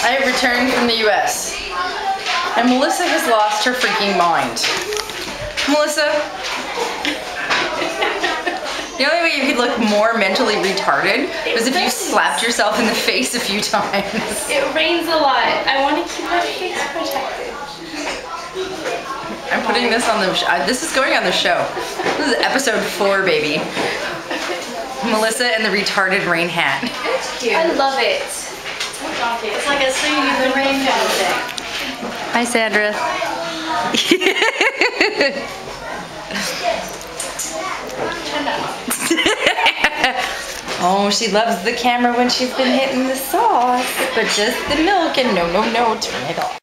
I returned from the US, and Melissa has lost her freaking mind. Melissa, the only way you could look more mentally retarded was if you slapped yourself in the face a few times. It rains a lot. I want to keep my face protected. I'm putting this on the this is going on the show. This is episode 4, baby. Melissa and the retarded rain hat. It's cute. I love it. It's like a singing in the rain kind of thing. Hi, Sandra. Oh, she loves the camera when she's been hitting the sauce, but just the milk and no, turn it off.